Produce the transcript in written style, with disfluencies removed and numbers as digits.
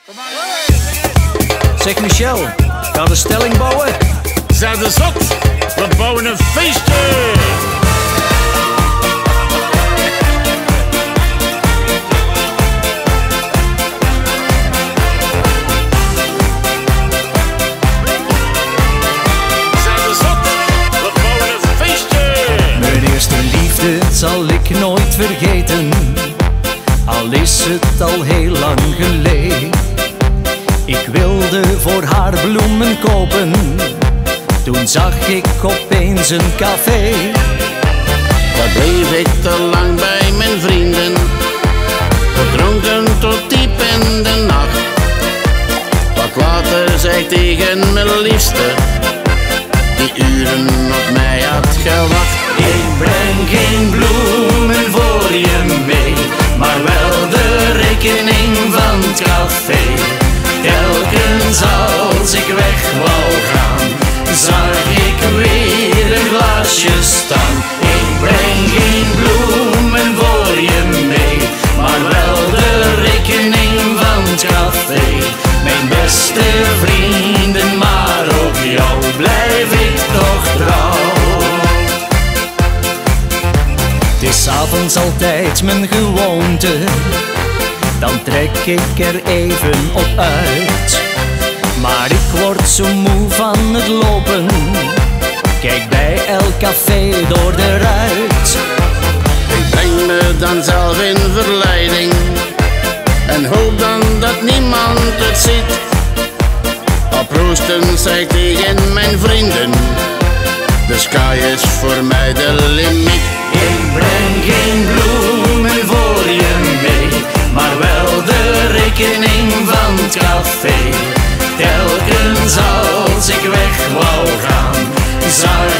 Zeg Michel, ga de Stellingbouwer? Zijn ze zot? We bouwen een feestje! Mijn eerste liefde zal ik nooit vergeten, al is het al heel lang geleden. Ik wilde voor haar bloemen kopen, toen zag ik opeens een café. Daar bleef ik te lang bij mijn vrienden, gedronken tot diep in de nacht. Wat later zei ik tegen mijn liefste, die uren op mij had gewacht. Ik breng geen bloemen voor je mee, maar wel de rekening van het café. Telkens als ik weg wou gaan, zag ik weer een glaasje staan. Ik breng geen bloemen voor je mee, maar wel de rekening van het café. Mijn beste vrienden, maar op jou blijf ik toch trouw. Het is 's avonds altijd mijn gewoonte, dan trek ik er even op uit. Maar ik word zo moe van het lopen, kijk bij elk café door de ruit. Ik breng me dan zelf in verleiding en hoop dan dat niemand het ziet. Op roosten zei ik tegen mijn vrienden, de sky is voor mij de limiet. Ik breng geen bloemen voor je mee, maar wel de rekening van het café. Telkens als ik weg wou gaan, zag